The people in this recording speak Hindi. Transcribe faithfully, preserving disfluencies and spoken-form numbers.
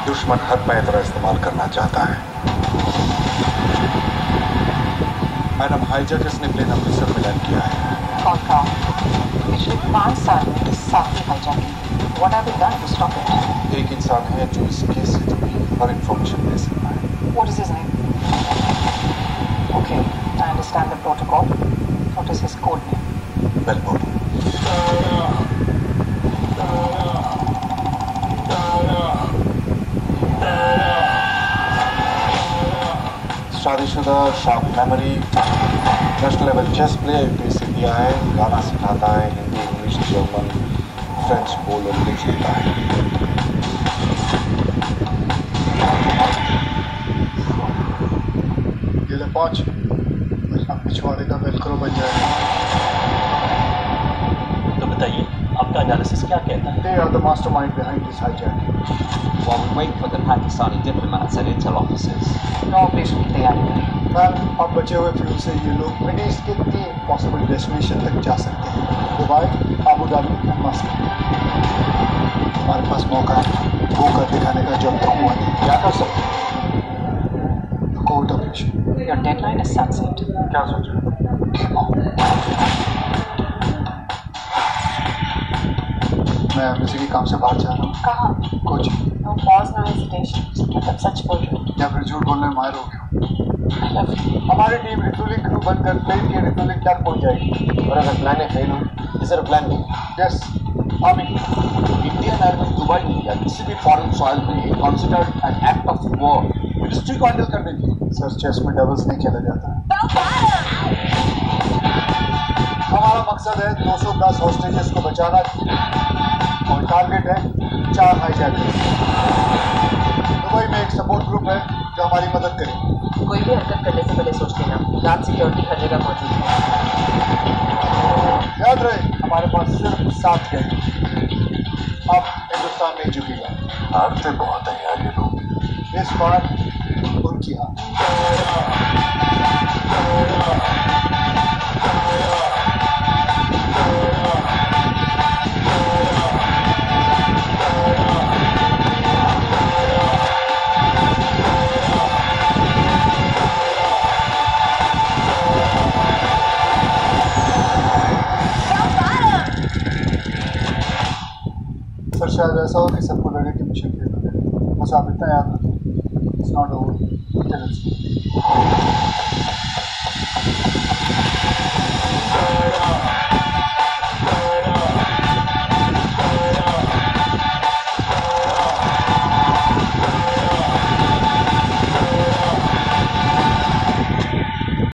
दुश्मन हर पैतरा इस्तेमाल करना चाहता है। मैडम, हाईजैकर्स ने प्लेन अमृतसर में लैंड किया है। कौन कहा? पिछले पांच साल में सात hijacking. What have you done to stop it? एक इंसान है जो इस केस से जुड़ी हर इंफॉर्मेशन दे सकता है। What is his name? Okay, I understand the protocol. What is his code name? Bell bottom. शादीशुदा, sharp memory, national level chess player, UPSC दिया है, गाना सिखाता है, हिंदी, इंग्लिश, जर्मन, फ्रेंच बोल और लिख लेता है। ये ले पाँच, वरना पिछवाड़े का वेलक्रो बन जाएगा। तो बताइए, आपका एनालिसिस क्या कहता है? They are the mastermind behind this hijacking. While we wait for the Pakistani diplomats and intel officers. No operation की तैयारी करें। मैम, अब बचे हुए फ्यूल से ये लोग मिडिल ईस्ट के तीन पॉसिबल डेस्टिनेशन तक जा सकते हैं: दुबई, आबू धाबी और मस्कट। हमारे पास मौका है वो कर दिखाने का जब तक हुआ नहीं। क्या कर सकते हैं? Court operation. Your deadline is sunset. क्या सोच रहे हो? मैं एम्बेसी के काम से बाहर जा रहा हूँ। कहाँ? कुछ No pause, no hesitation. मतलब सच बोल रहे हो? या फिर झूठ बोलने में माहिर हो गया। I love you. हमारी टीम रिफ्यूलिंग क्रू बनकर प्लेन के रिफ्यूलिंग तक पहुंच जाएगी। और अगर प्लान फेल हो, is there a plan B? Yes, army. Indian army Dubai में या किसी भी फॉरेन सॉइल में considered an act of war. Ministry को हैंडल कर देंगे। सर, चेस में डबल्स नहीं खेला जाता। हमारा मकसद है दो सौ दस हॉस्टेजेस को बचाना और टारगेट है चार हाईजैकर्स। दुबई में एक सपोर्ट ग्रुप है जो हमारी मदद करे। कोई भी हरकत करने से पहले सोच लेना। रात सिक्योरिटी हर जगह मौजूद है। याद रहे, हमारे पास सिर्फ सात घंटे। अब हिंदुस्तान नहीं झुकेगा। हारते बहुत है यार ये लोग। इस बार उनकी हार। सर, शायद ऐसा हो कि सबको लगे कि मिशन फेल हो गया। बस आप इतना याद रखें, it's not over till it's